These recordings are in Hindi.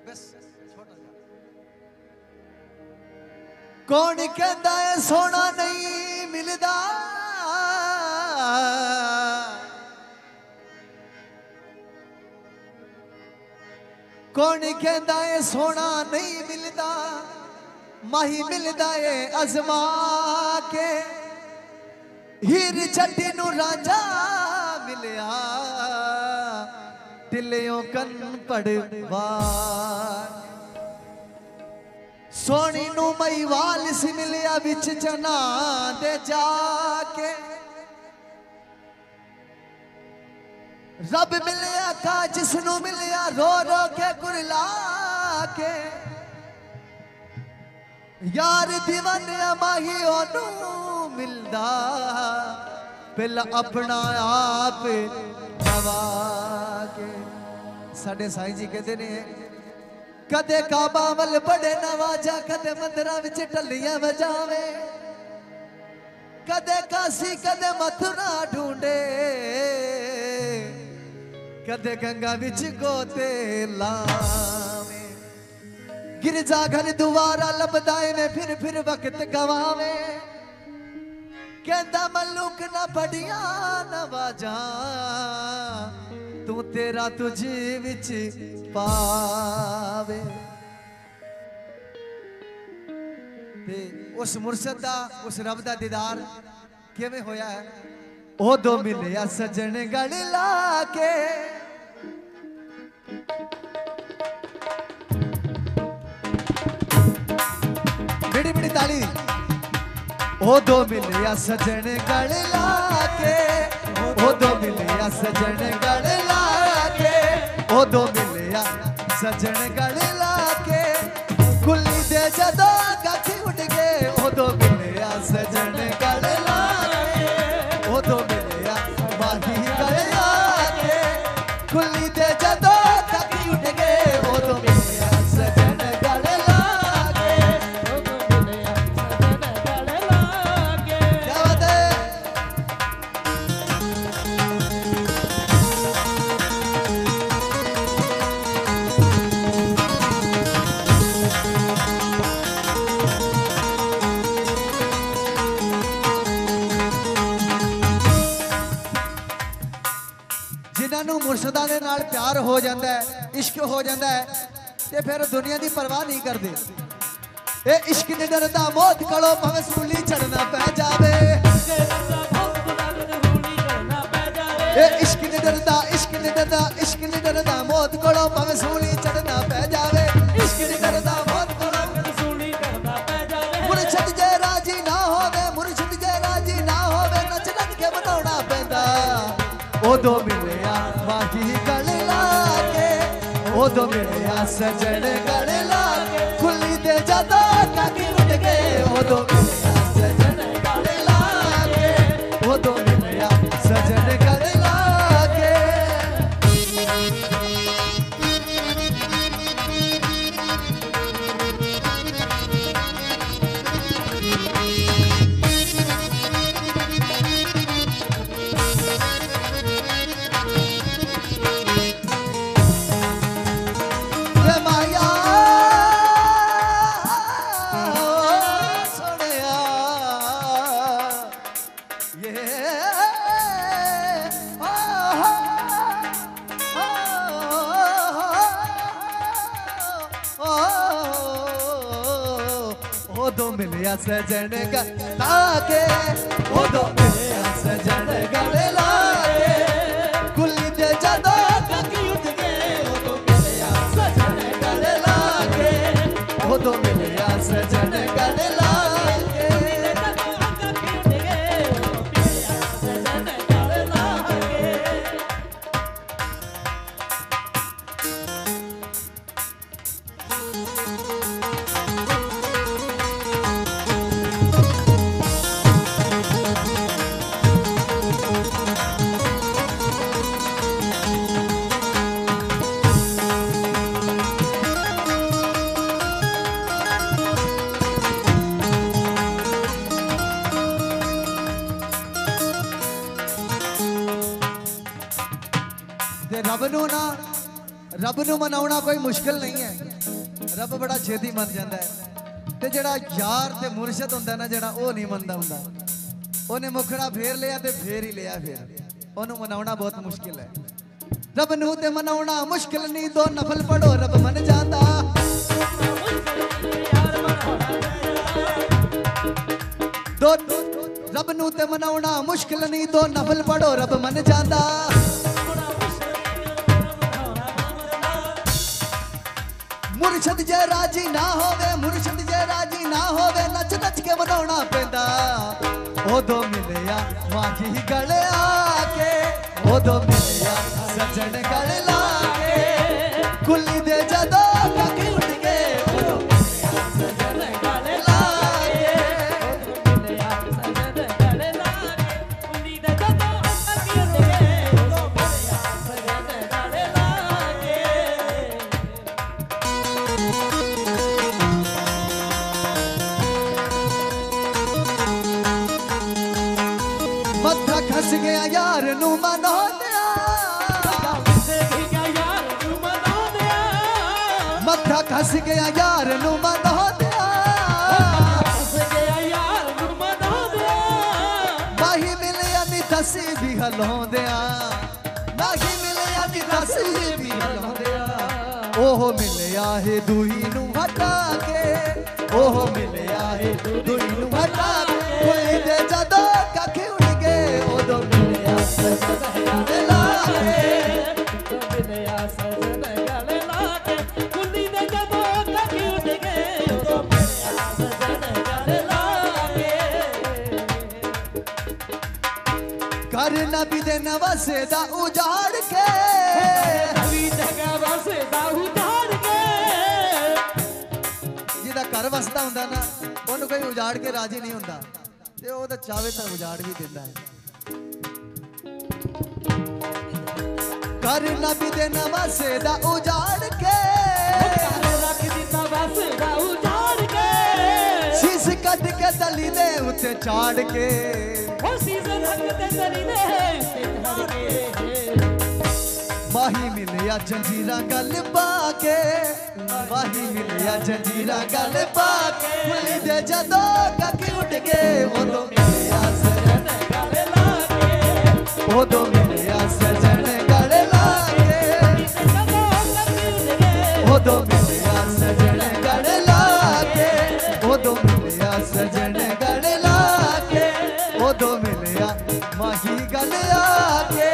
बस छोटा जा। कौन कहता है सोना नहीं मिलता, कौन कहता है सोना नहीं मिलता, माही मिलता है अजमा के। हीर छटी नू राजा मिलिया, दिलियों कन पड़वा। सोनी नू मईवाल सी मिलिया बिच जना दे जाके। रब मिलिया का जिसनू मिलिया रो रो के कुरला के। यार दीवाने माही ओनू मिलदा, पहला अपना आप नवा के। साडे साईं जी कहते ने कदे काबा वल बड़े नवाजा, कदे मंदिरां विच टल्लियां वजावे। कदे काशी कदे मथुरा ढूंढे, कदे गंगा विच गोते लावे। गिरजा घर दुआरा लबदाए में फिर वक्त गवावे। कहता मल्लुक ना बड़िया नवाजा, तू तेरा तुझे विच पावे। ते उस मुर्शद दा उस रब दा दीदार किवें होया है? ओदो मिलिया सजन गल लाके। बिड़ी बिड़ी ताली। ओदो मिलिया सजन गल लाके, ओदो मिलिया सजन गल लाके, ओदो मिलिया सजन गल लाके। कुल्ली दे जदों गठी उड़ गए, ओदो मिलिया सजन गल लाके, ओदो मिलिया माही गल लाके। कुल्ली दे जदों गठी उड़ गए, ओदो मिलिया सजन गल लाके, ओदो मिलिया सजन गल लाके। क्या बात है? जिन्होंने मुर्शदा दे नाल प्यार हो जाता है, इश्क हो जाता है, ते फिर दुनिया की परवाह नहीं करते। ए इश्क ने डरदा मौत कलो भावे सूली चढ़ना पै जावे। ए इश्क ने डरदा, इश्क ने डरदा, इश्क ने डरदा मौत कलो भावे सूली चढ़ना पै जावे। इश्क ने डरदा मौत कलो भावे सूली चढ़ना पै जावे। मुर्शद जे राजी ना होवे, मुर्शद जे राजी ना होवे, नच नच के बनाउणा पैंदा। ओदो मिलिया माही गल लाके, ओदो मिलिया सजन गल लाके। खुली दे जदों काकी उड़ गए, ओदो मिलिया सजन गल लाके, ओदो मिलिया सजन गल लाके। ओदो मिलिया सजन गल लाके, ओदो मिलिया सजन गल लाके। कुल्ली दे जदों काकी उठ गए, ओदो मिलिया सजन गल लाके, ओदो मिलिया सजन गल लाके। रब नू मनाउणा कोई मुश्किल नहीं है। रब बड़ा छेती मन जाता है ते जेड़ा यार ते मुर्शद हुंदा ना जेड़ा ओ नहीं मनदा हुंदा ओने मुखड़ा फेर लिया ते फेर ही लिया फिर ओनू मनाउणा बहुत मुश्किल है रब नू ते मनाउणा मुश्किल नहीं दो नफल पढ़ो रब मन जांदा दो रब नू ते मनाउणा मुश्किल नहीं दो नफल पढ़ो रब मन जांदा मुर्शद जे राजी ना होवे मुर्शद जे राजी ना होवे नच नच के मनाउणा पैंदा ओदो मिलिया माही गले आके ओदो मिलिया सजन गले लाके कुली दे जदो ककी उठ के ओदो मिलिया सजन गले लाके ओदो मिलिया सजन गले लाके कुली दे जदो ककी उठ के ओदो मिलिया सजन गले लाके मत्था खस गया यार नू मना दिया मत्था खस गया यार नू मना दिया माही मिलिया नी दसी भी हलों दिया माही मिलिया नी दसी भी हलों दिया ओह मिलिया है दूही नू हटा के ओह मिलिया है दूही नू हटा के कोई दे जदो कखी उड़ के ओदो मिलिया सजन गले लाके ओदो मिलिया सजन गले लाके कुली दे जदो कखी उड़ के ओदो मिलिया सजन गले लाके कर नबी दे नवासे दा उजाड़ के नबी दे नवासे दा उजाड़ के जिदा घर वसदा हुंदा ना ओनू कोई उजाड़ के राजी नहीं हुंदा ते ओ तां चाहे तां उजाड़ भी दिंदा है कर नबी दे नवासे दा उजाड़ के रख दिता वासे दा उजाड़ के शीश कट के तली दे उते चाड़ के ओ शीश रख दे तली दे उते चाड़ के माही मिलिया जंजीरा गल पाके माही मिलिया जंजीरा गल पाके कुली दे जदो ककी उठ के ओदो मिलिया सजन गले लाके ओदो मिलिया सजन गले लाके ओदो मिलिया सजन गले लाके ओदो मिलिया सजन गले लाके ओदो मिलिया माही गले आके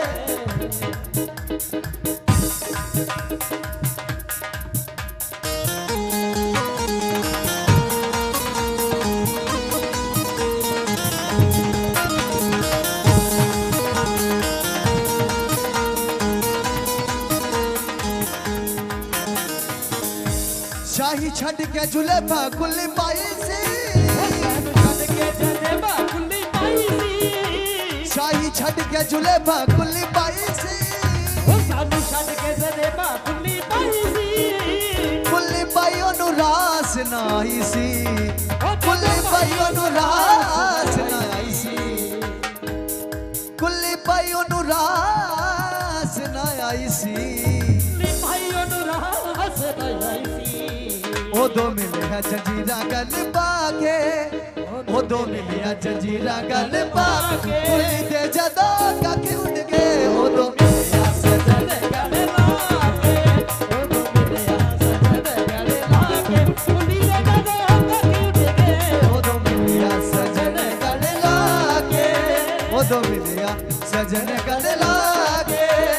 शाही छड़ के जुलेफा कुली पाई सी शाही छड़ के जुलेफा कुली पाई सी कुली पाई ओनू रास ना आई सी कुली पाई ओनू रास ना आई सी कुली पाई ओनू रास ना आई सी ओदो मिलिया जंजीरा गल पाके ओदो मिलिया जंजीरा गल पाके कुली दे जदो ककी उड़ के ओदो मिलिया सजन गले लाके ओदो मिलिया सजन गले लाके कुली दे जदो ककी उड़ के ओदो मिलिया सजन गले लाके ओदो मिलिया सजन गले लाके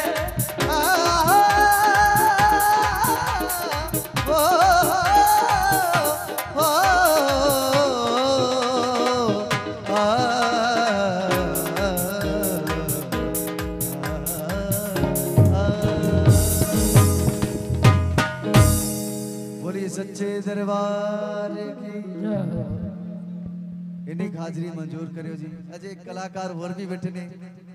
सच्चे दरबार की इन्हीं हाजरी मंजूर करियो जी। अजय कलाकार और भी बैठे ने।